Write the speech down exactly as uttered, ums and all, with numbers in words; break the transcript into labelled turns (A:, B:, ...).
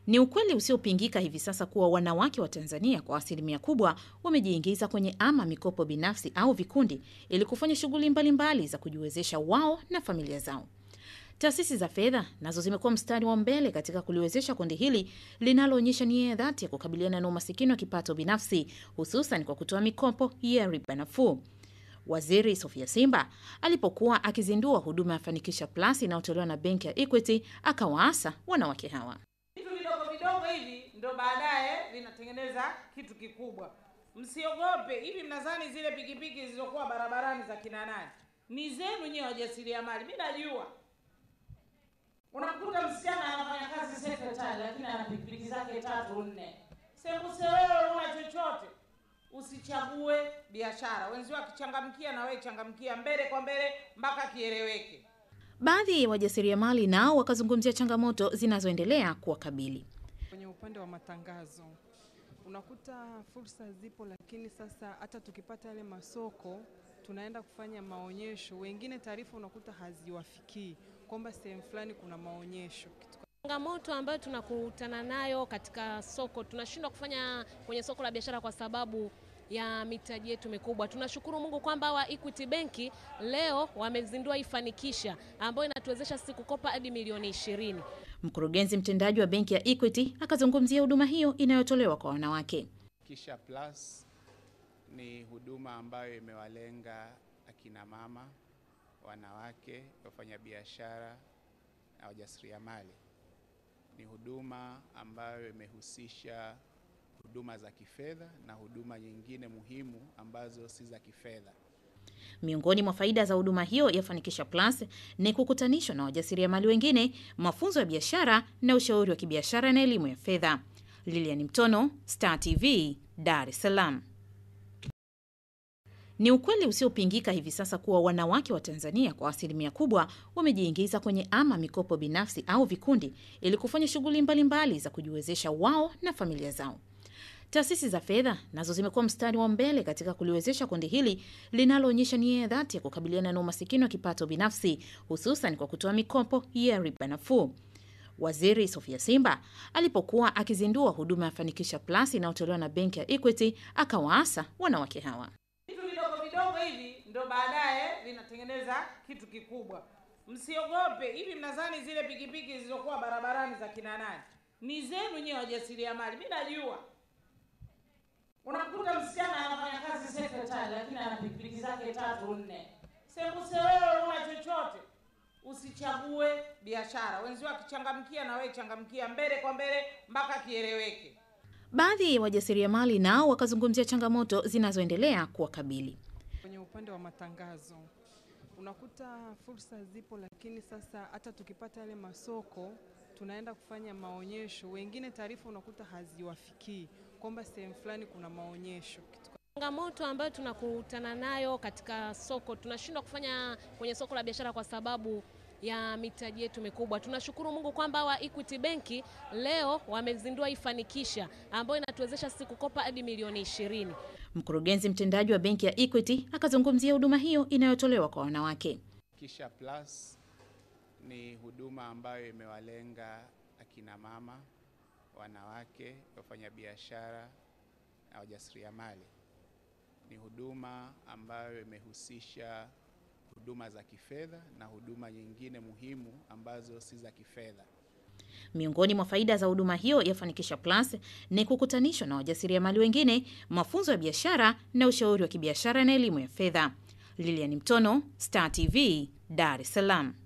A: Ni ukweli usiopingika hivi sasa kuwa wanawake wa Tanzania kwa asilimia kubwa wamejiingiza kwenye ama mikopo binafsi au vikundi ili kufanya shughuli mbalimbali za kujiwezesha wao na familia zao. Taasisi za fedha nazo zimekuwa mstari wa mbele katika kuliwezesha kundi hili linaloonyesha nia ya dhati ya kukabiliana na umasikini wa kipato binafsi, hususan kwa kutoa mikopo ya riba nafuu. Waziri Sofia Simba alipokuwa akizindua huduma ya Fanikisha Plus inayotolewa na benki ya Equity, akawaasa wanawake hawa.
B: Vitu vidogo vidogo hivi ndo baadaye vinatengeneza kitu kikubwa. Msiogope, hivi mnadhani zile pikipiki zilizokuwa barabarani za kina nani? Ni zenu nyewe wajasiriamali. Mimi najua. Unakuta msichana anafanya kazi secretary lakini ana pikipiki zake tatu nne. Sembuse wewe una chochote. Usichague biashara. Wenzio akichangamkia na wewe changamkia, mbele kwa mbele mpaka kieleweke.
A: Baadhi ya wajasiriamali nao wakazungumzia changamoto zinazoendelea kuwakabili.
C: Kwenye upande wa matangazo, unakuta fursa zipo, lakini sasa hata tukipata yale masoko, tunaenda kufanya maonyesho, wengine taarifa unakuta haziwafikii kwamba sehemu fulani kuna maonyesho.
D: Changamoto ambayo tunakutana nayo katika soko, tunashindwa kufanya kwenye soko la biashara kwa sababu ya mitaji yetu mikubwa. Tunashukuru Mungu kwamba wa Equity Benki leo wamezindua Fanikisha ambayo inatuwezesha sisi kukopa hadi milioni ishirini.
A: Mkurugenzi mtendaji wa benki ya Equity akazungumzia huduma hiyo inayotolewa kwa wanawake.
E: Fanikisha Plus ni huduma ambayo imewalenga akina mama, wanawake, wafanyabiashara na wajasiriamali. Ni huduma ambayo imehusisha huduma za kifedha na huduma nyingine muhimu ambazo si za kifedha.
A: Miongoni mwa faida za huduma hiyo ya Fanikisha Plus ni kukutanishwa na wajasiriamali wengine, mafunzo ya biashara na ushauri wa kibiashara na elimu ya fedha. Lilian Mtono, Star T V, Dar es Salaam. Ni ukweli usiopingika hivi sasa kuwa wanawake wa Tanzania kwa asilimia kubwa wamejiingiza kwenye ama mikopo binafsi au vikundi ili kufanya shughuli mbalimbali za kujiwezesha wao na familia zao. Taasisi za fedha nazo zimekuwa mstari wa mbele katika kuliwezesha kundi hili linaloonyesha nia ya dhati ya kukabiliana na umasikini wa kipato binafsi, hususan kwa kutoa mikopo ya riba nafuu. Waziri Sofia Simba alipokuwa akizindua huduma ya Fanikisha Plus inayotolewa na benki ya Equity, akawaasa wanawake hawa.
B: Vitu vidogo vidogo hivi ndo baadaye vinatengeneza kitu kikubwa. Msiogope, hivi mnadhani zile pikipiki zilizokuwa barabarani za kina nani? Ni zenu nyewe wajasiriamali. Mimi najua. Unakuta msichana anafanya kazi secretary lakini ana pikipiki zake tatu nne. Sembuse wewe una chochote. Usichague biashara. Wenzio akichangamkia na wewe changamkia, mbele kwa mbele mpaka kieleweke.
A: Baadhi ya wajasiriamali nao wakazungumzia changamoto zinazoendelea kuwakabili.
C: Kwenye upande wa matangazo, unakuta fursa zipo, lakini sasa hata tukipata yale masoko, tunaenda kufanya maonyesho, wengine taarifa unakuta haziwafikii kwamba sehemu fulani kuna maonyesho.
D: Changamoto ambayo tunakutana nayo katika soko, tunashindwa kufanya kwenye soko la biashara kwa sababu ya mitaji yetu mikubwa. Tunashukuru Mungu kwamba wa Equity Benki leo wamezindua Fanikisha ambayo inatuwezesha sisi kukopa hadi milioni ishirini.
A: Mkurugenzi mtendaji wa benki ya Equity akazungumzia huduma hiyo inayotolewa kwa wanawake.
E: Fanikisha Plus ni huduma ambayo imewalenga akina mama, wanawake, wafanyabiashara na wajasiriamali. Ni huduma ambayo imehusisha huduma za kifedha na huduma nyingine muhimu ambazo si za kifedha.
A: Miongoni mwa faida za huduma hiyo ya Fanikisha Plus ni kukutanishwa na wajasiriamali wengine, mafunzo ya biashara na ushauri wa kibiashara na elimu ya fedha. Lilian Mtono, Star T V, Dar es Salaam.